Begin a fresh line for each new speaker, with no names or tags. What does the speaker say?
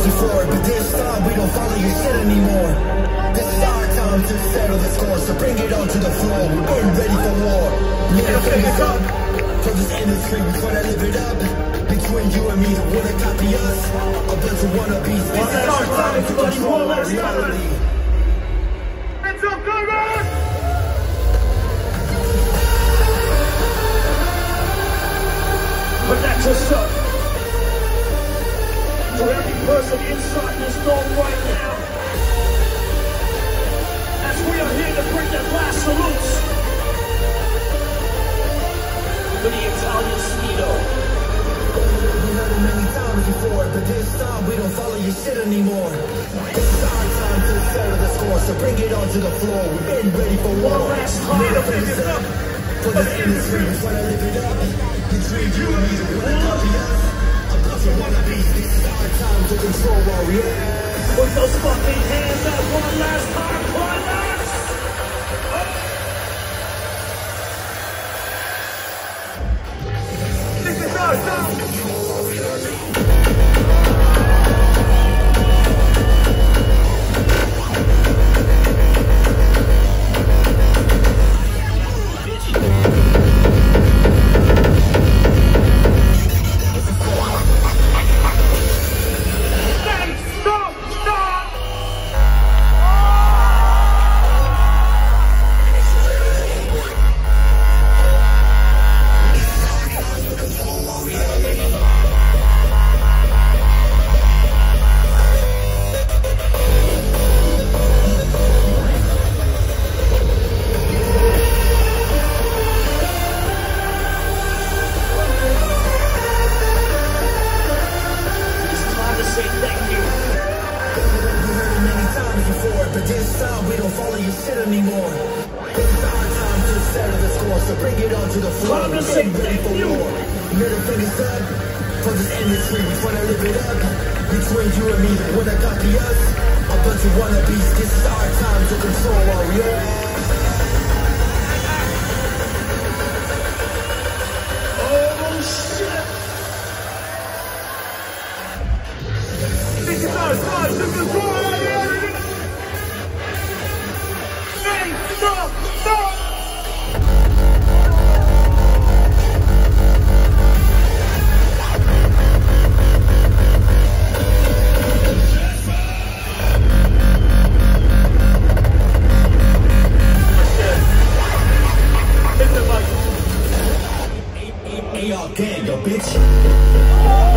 times before, but this time we don't follow your shit anymore. This is our time to settle the score, so bring it on to the floor. We're getting ready for war. Middle fingers up for this industry, we tryna live it up. Between you and me, the wanna copy us, a bunch of wannabes. This is our time to control our reality.
Hands up, Qlimax! Protect yourself. For every person inside this dome right now, as we are here to bring their last salutes for the Italian Speedo.
We heard it many times before, but this time we don't follow your shit anymore. This is our time to settle the score, so bring it on to the floor. We're getting ready for war.
One last time.
Middle fingers up for this industry, we tryna live it up. Between you and me, the wanna copy us, a bunch of wannabes. This is our time to control our reality.
Put those fucking hands up one last time, Qlimax! This is our time!
But this time we don't follow your shit anymore. This is our time to settle the score, so bring it on to the floor. We're getting ready for war. Middle fingers up for this industry, we tryna live it up. Between you and me, they wanna copy us, a bunch of wannabes. This is our time to control our reality.
Oh shit! This is our time to control our reality! Stop! Stop!
Hey, y'all gang, yo, bitch.